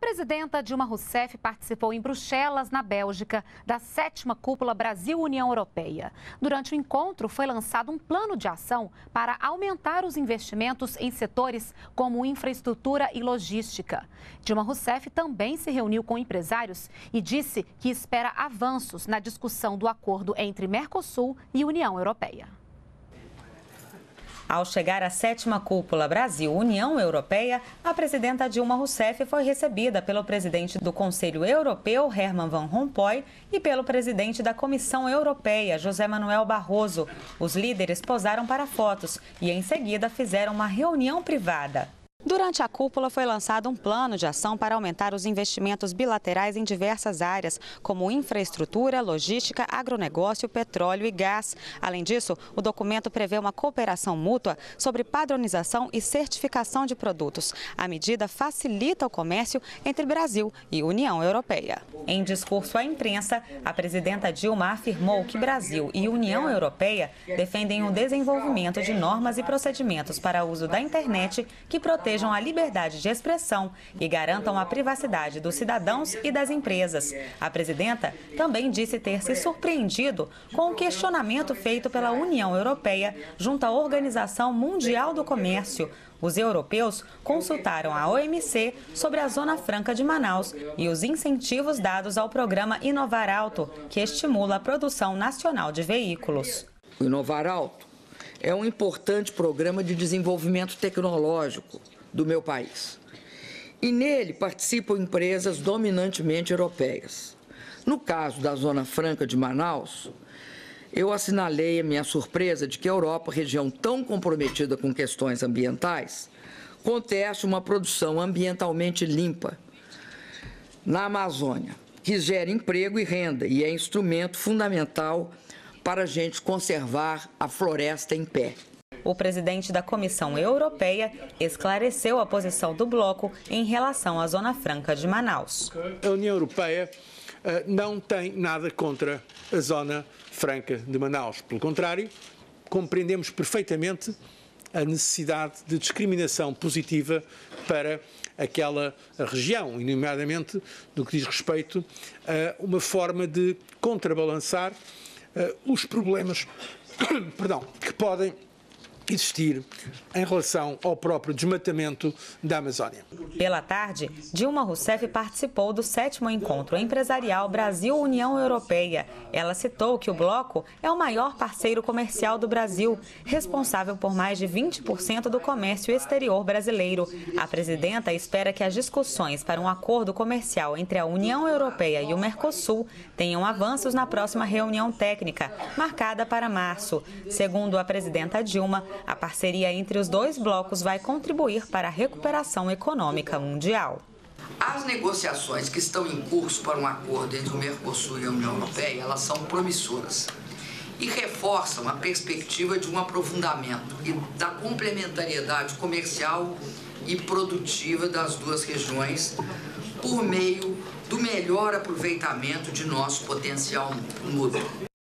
A presidenta Dilma Rousseff participou em Bruxelas, na Bélgica, da 7ª Cúpula Brasil-União Europeia. Durante o encontro, foi lançado um plano de ação para aumentar os investimentos em setores como infraestrutura e logística. Dilma Rousseff também se reuniu com empresários e disse que espera avanços na discussão do acordo entre Mercosul e União Europeia. Ao chegar à 7ª Cúpula Brasil-União Europeia, a presidenta Dilma Rousseff foi recebida pelo presidente do Conselho Europeu, Herman Van Rompuy, e pelo presidente da Comissão Europeia, José Manuel Barroso. Os líderes posaram para fotos e, em seguida, fizeram uma reunião privada. Durante a cúpula foi lançado um plano de ação para aumentar os investimentos bilaterais em diversas áreas, como infraestrutura, logística, agronegócio, petróleo e gás. Além disso, o documento prevê uma cooperação mútua sobre padronização e certificação de produtos. A medida facilita o comércio entre Brasil e União Europeia. Em discurso à imprensa, a presidenta Dilma afirmou que Brasil e União Europeia defendem o desenvolvimento de normas e procedimentos para uso da internet que protejam a liberdade de expressão e garantam a privacidade dos cidadãos e das empresas. A presidenta também disse ter se surpreendido com o questionamento feito pela União Europeia junto à Organização Mundial do Comércio. Os europeus consultaram a OMC sobre a Zona Franca de Manaus e os incentivos dados ao programa Inovar Alto, que estimula a produção nacional de veículos. O Inovar Alto é um importante programa de desenvolvimento tecnológico do meu país. E nele participam empresas dominantemente europeias. No caso da Zona Franca de Manaus, eu assinalei a minha surpresa de que a Europa, região tão comprometida com questões ambientais, conteste uma produção ambientalmente limpa na Amazônia, que gera emprego e renda e é instrumento fundamental para a gente conservar a floresta em pé. O presidente da Comissão Europeia esclareceu a posição do bloco em relação à Zona Franca de Manaus. A União Europeia não tem nada contra a Zona Franca de Manaus. Pelo contrário, compreendemos perfeitamente a necessidade de discriminação positiva para aquela região, e nomeadamente no que diz respeito a uma forma de contrabalançar os problemas que podem existir em relação ao próprio desmatamento da Amazônia. Pela tarde, Dilma Rousseff participou do 7º Encontro Empresarial Brasil-União Europeia. Ela citou que o bloco é o maior parceiro comercial do Brasil, responsável por mais de 20% do comércio exterior brasileiro. A presidenta espera que as discussões para um acordo comercial entre a União Europeia e o Mercosul tenham avanços na próxima reunião técnica, marcada para março. Segundo a presidenta Dilma, a parceria entre os dois blocos vai contribuir para a recuperação econômica mundial. As negociações que estão em curso para um acordo entre o Mercosul e a União Europeia, elas são promissoras e reforçam a perspectiva de um aprofundamento e da complementariedade comercial e produtiva das duas regiões por meio do melhor aproveitamento de nosso potencial mútuo.